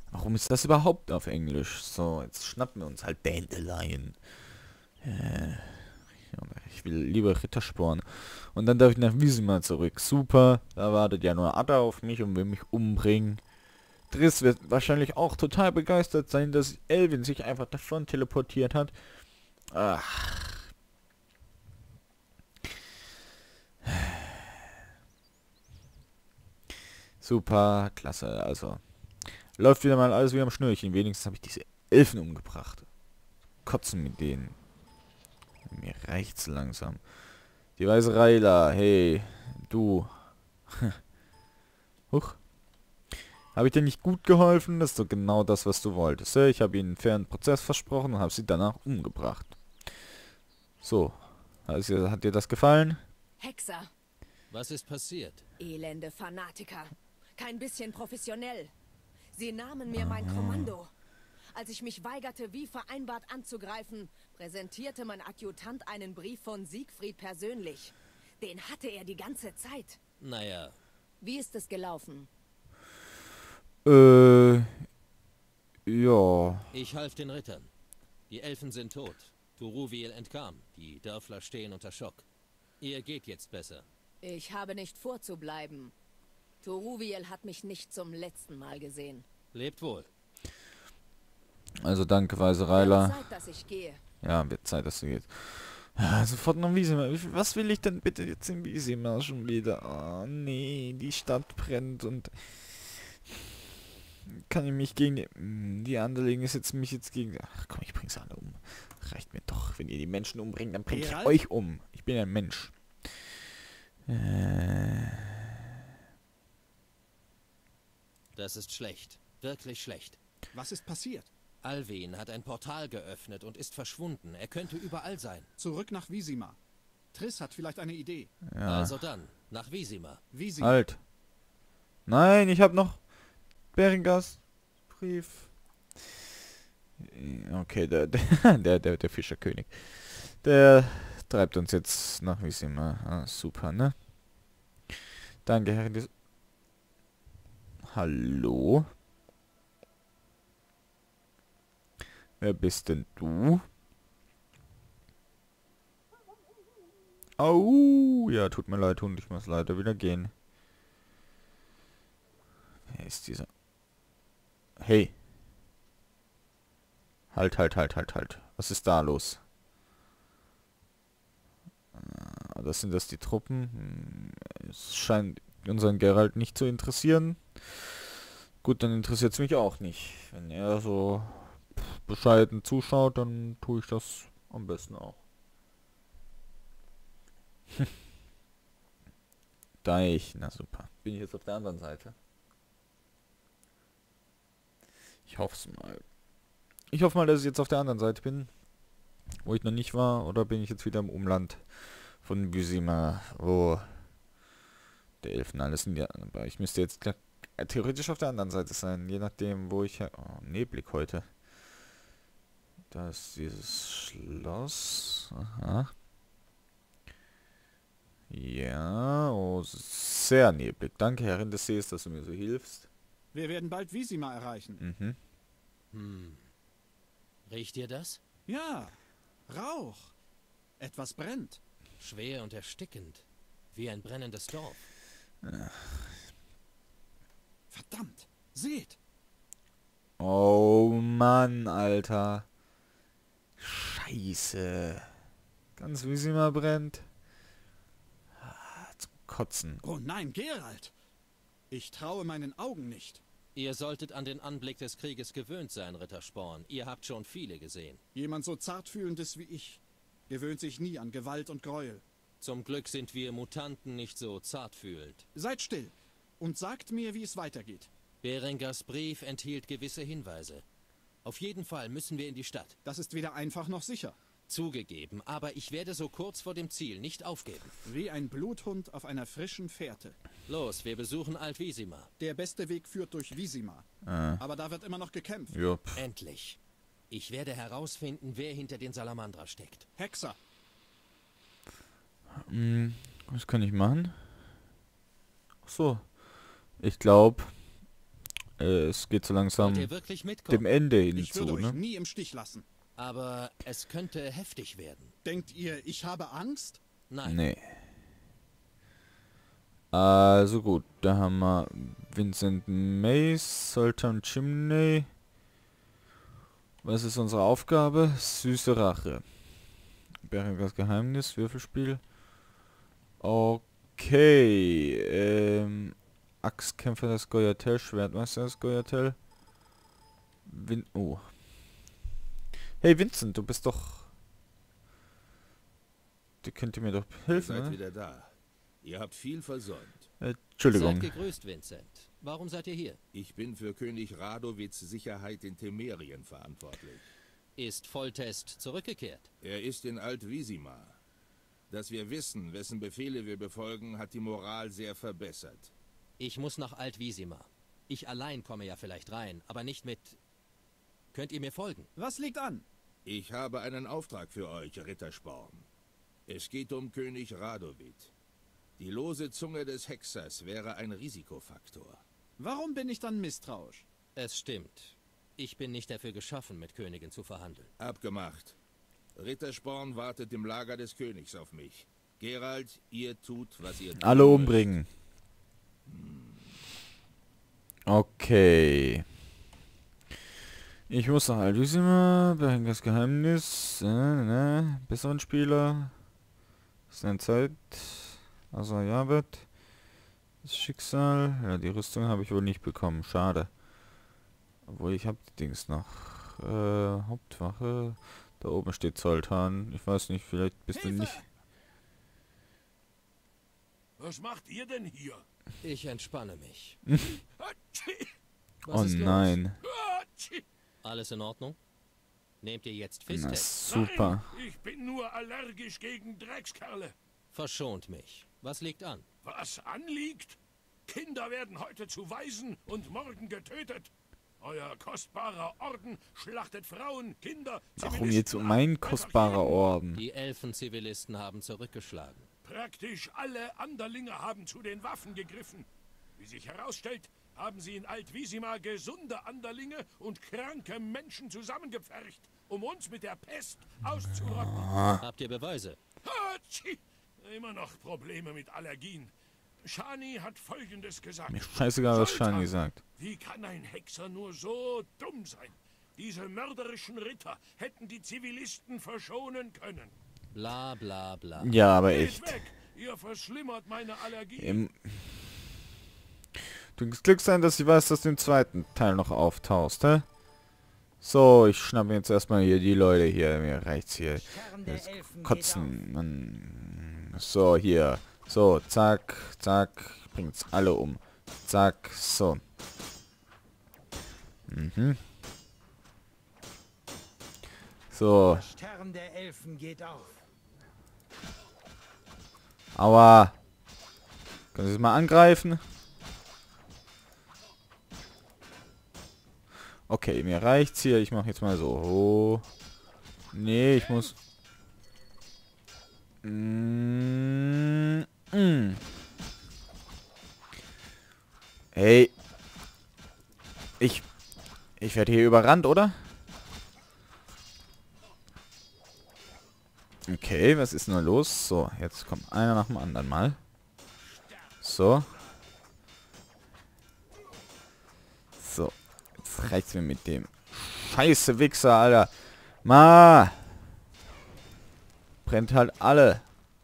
Warum ist das überhaupt auf Englisch? So, jetzt schnappen wir uns halt Dandelion. Ich will lieber Rittersporn. Und dann darf ich nach Wismar zurück. Super, da wartet ja nur Ada auf mich und will mich umbringen. Triss wird wahrscheinlich auch total begeistert sein, dass Elvin sich einfach davon teleportiert hat. Ach, super, klasse. Also, läuft wieder mal alles wie am Schnürchen. Wenigstens habe ich diese Elfen umgebracht. Kotzen mit denen. Mir reicht's langsam. Die weiße Reila, hey, du. Huch. Habe ich dir nicht gut geholfen? Das ist doch genau das, was du wolltest. Ich habe ihnen einen fairen Prozess versprochen und habe sie danach umgebracht. So. Hat dir das gefallen? Hexer, Was ist passiert? elende Fanatiker. Kein bisschen professionell. Sie nahmen mir mein Kommando. Als ich mich weigerte, wie vereinbart anzugreifen, präsentierte mein Adjutant einen Brief von Siegfried persönlich. Den hatte er die ganze Zeit. Naja, Wie ist es gelaufen? Ja. ich half den Rittern. Die Elfen sind tot. Turuviel entkam. Die Dörfler stehen unter Schock. Ihr geht jetzt besser. Ich habe nicht vorzubleiben. Toruviel hat mich nicht zum letzten Mal gesehen. Lebt wohl. Also danke, weiße Wird Reila. Zeit, dass ich gehe. Ja, wird Zeit, dass du gehst. Ja, sofort nach Wismar. Was will ich denn bitte jetzt in Wismar schon wieder? Oh, nee, die Stadt brennt und kann ich mich gegen die Anderlingen ist jetzt mich jetzt gegen... Ach komm, ich bring's alle um. Reicht mir doch. Wenn ihr die Menschen umbringt, dann bring ich Geralt? euch um. Ich bin ein Mensch. Das ist schlecht. Wirklich schlecht. Was ist passiert? Alvin hat ein Portal geöffnet und ist verschwunden. Er könnte überall sein. Zurück nach Wisima. Triss hat vielleicht eine Idee. Ja. Also dann, nach Wisima. Wisima. Halt. Nein, ich hab noch Berengars Brief. Okay, der Fischerkönig. Der treibt uns jetzt nach Wismar. Ah, super, ne? Danke, Herr. Hallo? Wer bist denn du? Au, ja, tut mir leid, Hund, ich muss leider wieder gehen. Wer ist dieser? Hey. Halt. Was ist da los? Das sind das die Truppen. Es scheint unseren Geralt nicht zu interessieren. Gut, dann interessiert es mich auch nicht. Wenn er so bescheiden zuschaut, dann tue ich das am besten auch. Na super. Bin ich jetzt auf der anderen Seite? Ich hoffe es mal. Ich hoffe mal, dass ich jetzt auf der anderen Seite bin, wo ich noch nicht war, oder bin ich jetzt wieder im Umland von Wismar, wo der Elfen alles sind. Ja, aber ich müsste jetzt theoretisch auf der anderen Seite sein, je nachdem, wo ich... Oh, neblig heute. Da ist dieses Schloss. Aha. Ja, oh, sehr neblig. Danke, Herrin des Sees, dass du mir so hilfst. Wir werden bald Wisima erreichen. Mhm. Riecht ihr das? Ja, Rauch. Etwas brennt. Schwer und erstickend. Wie ein brennendes Dorf. Verdammt. Seht. Oh Mann, Alter. Scheiße. Ganz Wismar brennt. Zum Kotzen. Oh nein, Geralt. Ich traue meinen Augen nicht. Ihr solltet an den Anblick des Krieges gewöhnt sein, Rittersporn. Ihr habt schon viele gesehen. Jemand so zartfühlendes wie ich gewöhnt sich nie an Gewalt und Gräuel. Zum Glück sind wir Mutanten nicht so zartfühlend. Seid still und sagt mir, wie es weitergeht. Berengars Brief enthielt gewisse Hinweise. Auf jeden Fall müssen wir in die Stadt. Das ist weder einfach noch sicher. Zugegeben, aber ich werde so kurz vor dem Ziel nicht aufgeben. Wie ein Bluthund auf einer frischen Fährte. Los, wir besuchen Alt-Wisima. Der beste Weg führt durch Wisima. Aber da wird immer noch gekämpft. Jupp. Endlich. Ich werde herausfinden, wer hinter den Salamandra steckt. Hexer. Was kann ich machen? Ach so. Ich glaube, Es geht so Wollt langsam ihr wirklich mitkommen? dem Ende Ich würde hinzu, euch ne? nie im Stich lassen. Aber es könnte heftig werden. Denkt ihr, ich habe Angst? Nein. Nee. Also gut, da haben wir Vincent Mace, Sultan Chimney. Was ist unsere Aufgabe? Süße Rache. Berengars Geheimnis, Würfelspiel. Okay. Axtkämpfer des Goyatel, Schwertmeister des Goyatel. Oh. Hey Vincent, du bist doch... Du könnt mir doch Ihr helfen, seid ne? wieder da. Ihr habt viel versäumt. Entschuldigung. Seid gegrüßt, Vincent. Warum seid ihr hier? Ich bin für König Radowitz Sicherheit in Temerien verantwortlich. Ist Foltest zurückgekehrt? Er ist in Alt-Wisima. Dass wir wissen, wessen Befehle wir befolgen, hat die Moral sehr verbessert. Ich muss nach Alt-Wisima. Ich allein komme ja vielleicht rein, aber nicht mit... Könnt ihr mir folgen? Was liegt an? Ich habe einen Auftrag für euch, Rittersporn. Es geht um König Radowid. Die lose Zunge des Hexers wäre ein Risikofaktor. Warum bin ich dann misstrauisch? Es stimmt. Ich bin nicht dafür geschaffen, mit Königen zu verhandeln. Abgemacht. Rittersporn wartet im Lager des Königs auf mich. Geralt, ihr tut, was ihr tun Alle müsst. umbringen. Okay. Ich muss nach Alt-Wisima, Berengars Geheimnis, besseren Spieler. Seine Zeit. Also Jabet. Das Schicksal. Ja, die Rüstung habe ich wohl nicht bekommen. Schade. Obwohl ich habe die Dings noch. Hauptwache. Da oben steht Zoltan. Ich weiß nicht, vielleicht bist du nicht... Was macht ihr denn hier? Ich entspanne mich. Hatschi! Was Oh ist los? nein. Hatschi! Alles in Ordnung? Nehmt ihr jetzt Na, Fisttest? super. Nein, ich bin nur allergisch gegen Dreckskerle. Verschont mich. Was liegt an? Was anliegt? Kinder werden heute zu Waisen und morgen getötet. Euer kostbarer Orden schlachtet Frauen, Kinder, Warum Zivilisten jetzt ab. mein Einfach kostbarer jeden. Orden? Die Elfenzivilisten haben zurückgeschlagen. Praktisch alle Anderlinge haben zu den Waffen gegriffen. Wie sich herausstellt, haben sie in Alt-Wisima gesunde Anderlinge und kranke Menschen zusammengepfercht, um uns mit der Pest auszurotten. Habt ihr Beweise? Hatschi! Immer noch Probleme mit Allergien. Shani hat Folgendes gesagt. Mir scheißegal, was Sultan, Shani sagt. Wie kann ein Hexer nur so dumm sein? Diese mörderischen Ritter hätten die Zivilisten verschonen können. Bla bla bla. Ja, aber Geht echt. weg! Ihr verschlimmert meine Allergie. Du kannst Glück sein, dass ich weiß, dass du im zweiten Teil noch auftauchst, hä? So, ich schnappe jetzt erstmal hier die Leute hier. Mir reicht's hier. Jetzt kotzen. Mann. So, hier. So, zack, zack. Ich bring jetzt alle um. Zack, so. So. Stern der Elfen geht auf. Aua. Können Sie es mal angreifen? Okay, mir reicht's hier. Ich mache jetzt mal so. Oh. Nee, ich muss... Hey. Ich werde hier überrannt, oder? Okay, was ist nur los? So, jetzt kommt einer nach dem anderen mal. So. So. Jetzt reicht's mir mit dem scheiße Wichser, Alter. Ma! Brennt halt alle.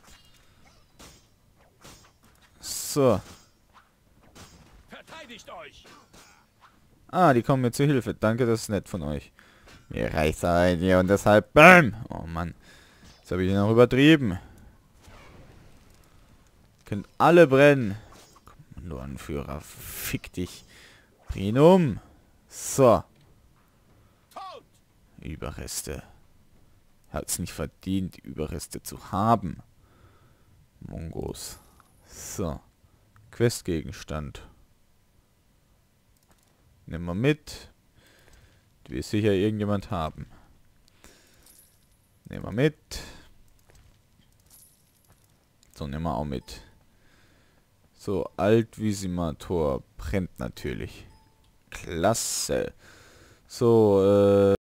So. Verteidigt euch! Ah, die kommen mir zu Hilfe. Danke, das ist nett von euch. Mir reicht's halt hier und deshalb... BAM! Oh Mann. Jetzt habe ich ihn auch übertrieben. Könnt alle brennen. Kommandoanführer, fick dich. Bring ihn um. So. Tot! Überreste. Hat's nicht verdient, Überreste zu haben. Mongos. So. Questgegenstand. Nehmen wir mit. Die will sicher irgendjemand haben. Nehmen wir mit. So, nehmen wir auch mit. So, Alt-Wisima-Tor brennt natürlich. Klasse. So,